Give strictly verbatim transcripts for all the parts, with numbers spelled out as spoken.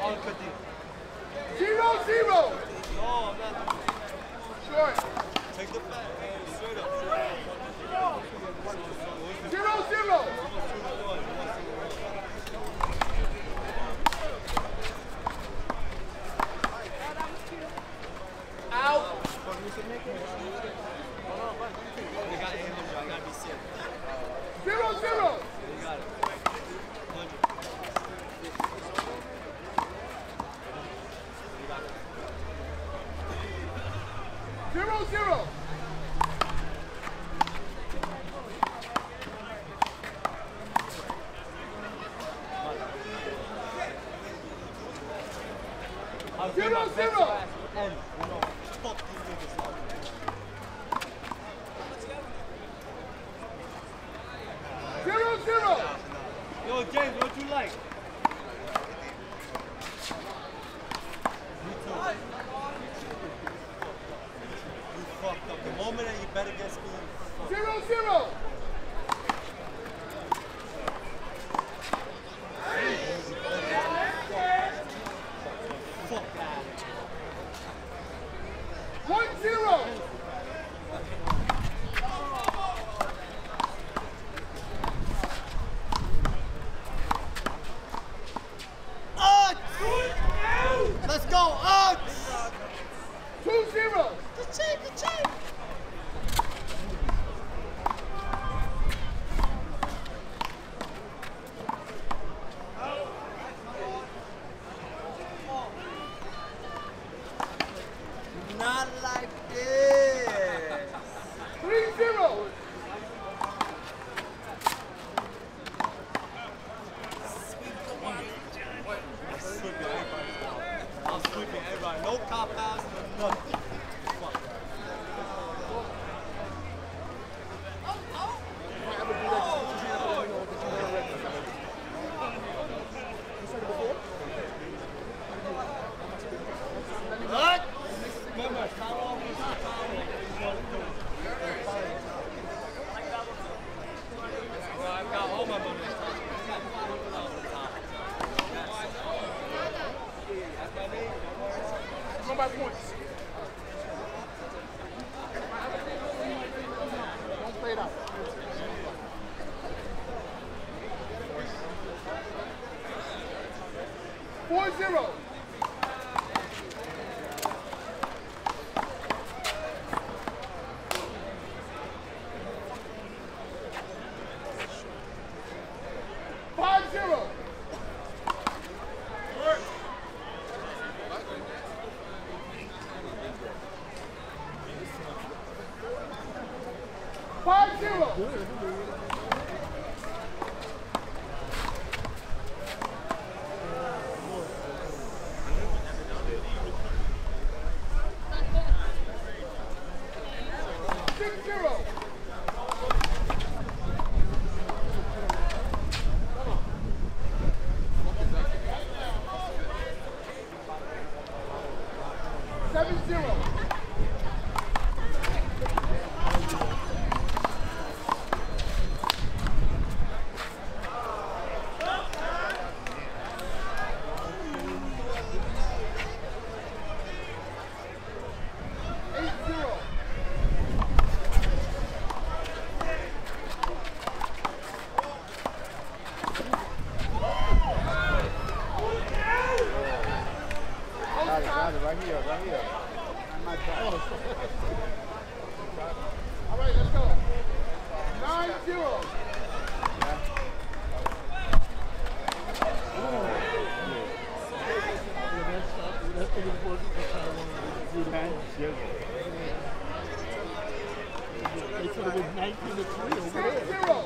Zero, zero. No, I'm not. Short. Take the back. Straight up. Zero, zero. Out. They got eight hundred. I gotta be sick. Zero, zero. You got it. Zero, zero. Zero, zero. Fuck these niggas. Zero, zero. Yo, James, what you like? You fucked up. The moment that you bet against me, Zero, zero. fuck that. One, zero. Let's go, Uggs! Two, zero. Ka-ching, ka-ching! Not like this! Three, zero. I'm sweeping everybody. No cop outs, no nothing. Fuck. What? Remember, count off is count off. Well, I've got all my money. I've got five hundred dollars on top. That's my name. Go by points. Don't play it out. Four, zero. Five, zero. Five, zero. Six, zero. Seven, zero. Eight, zero. Got it, got it, right here, right here. All right, let's go. Nine, zero. They said it was nineteen to three over there. Six, zero.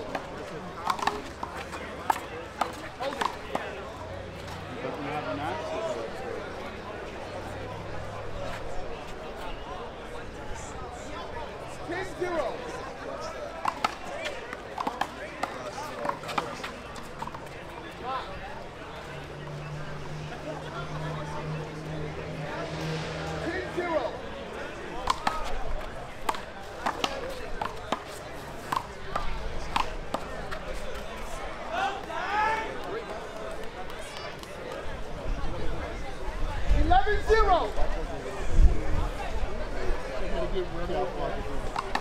Hold it. Doesn't have an answer. Ten, zero. Ten, zero. get run out like a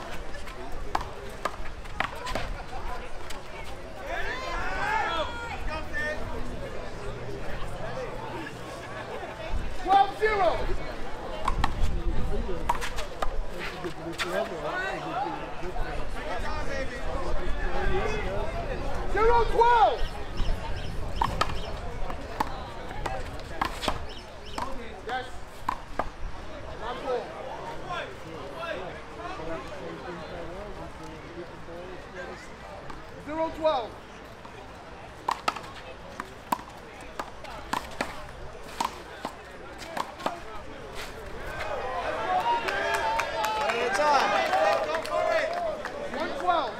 twelve zero. Zero twelve. Yes. Not cool. Zero twelve. One twelve.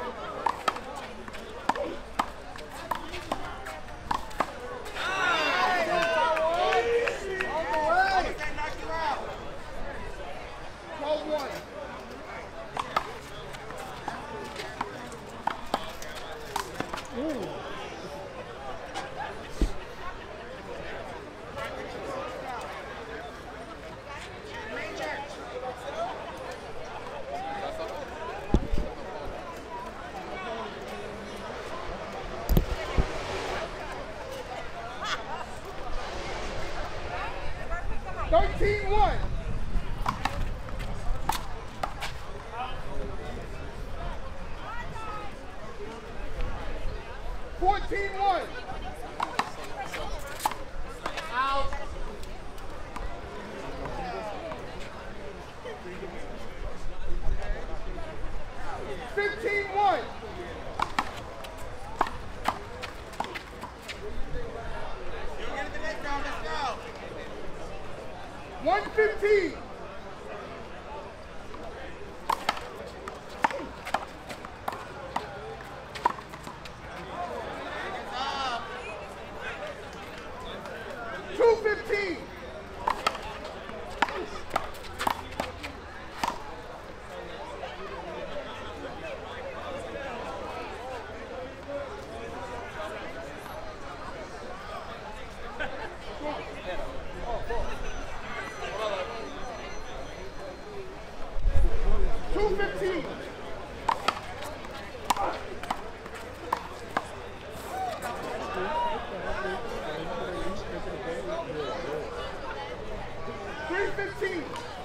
Twelve one. Thirteen one. Fourteen one. Out. Fifteen one. One fifteen. Two fifteen. Two fifteen. Three fifteen.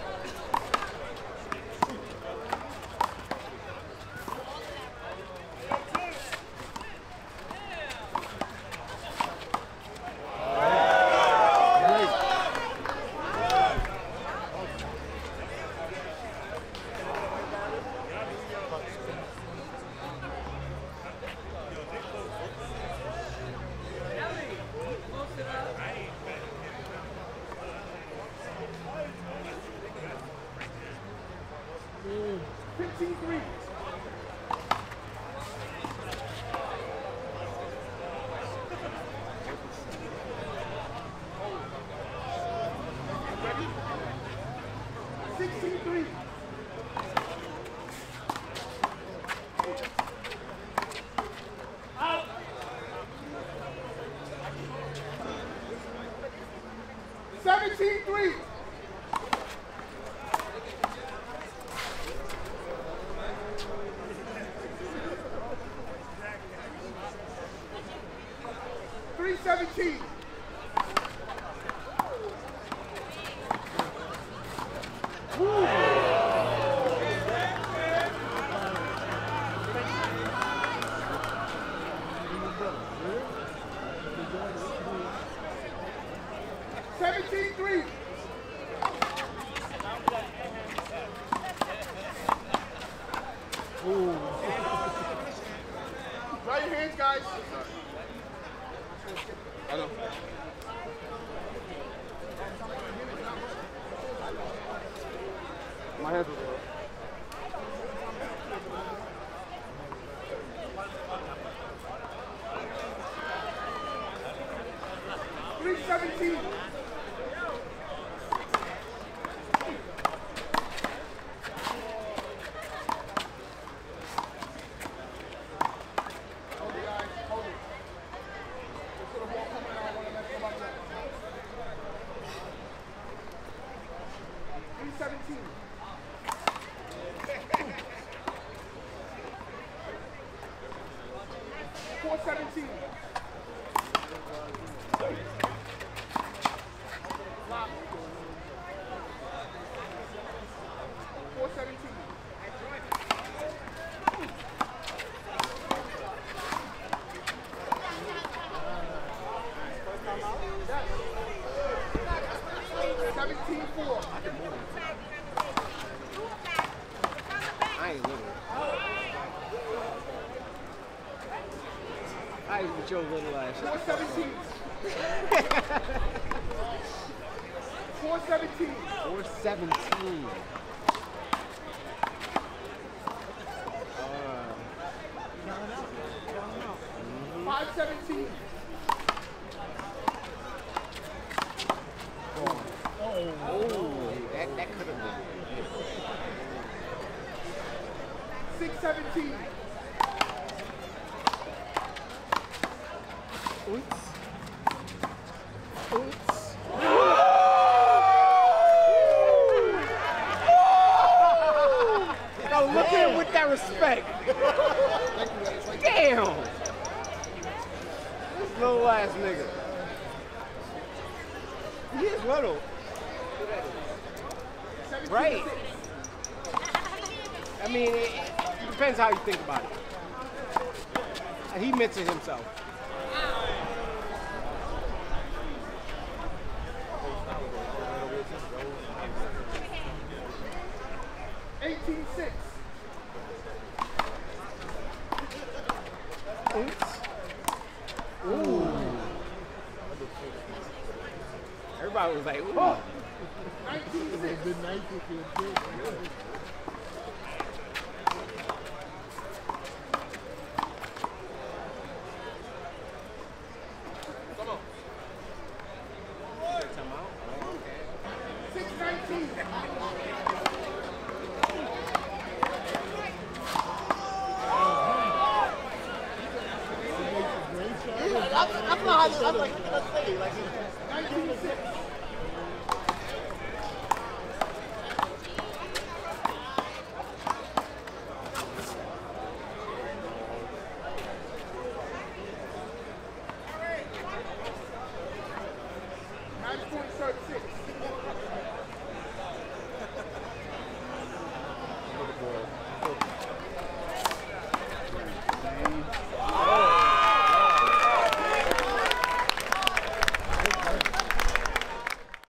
Fifteen three. Sixteen three. Out. Seventeen three. Three seventeen. Seventeen three. Dry your hands, guys. I know. My hands are Three seventeen. seventeen. seventeen. Lock. four seventeen. seventeen four. I ain't little. I ain't with your little ass. four seventeen. four seventeen. four seventeen. five seventeen. Oh, that, that could have been. six seventeen. Oops. Oops. Yo, look at him with that respect. Damn. This little ass nigga. He is little. Right. I mean, it, it depends how you think about it. And he admits it himself. eighteen six. Oops. Ooh. Everybody was like, ooh. nineteen six. Been nice if you did. six nineteen. That's not how I'm like, let's say, like, nineteen six. Match point thirty-six. for the board.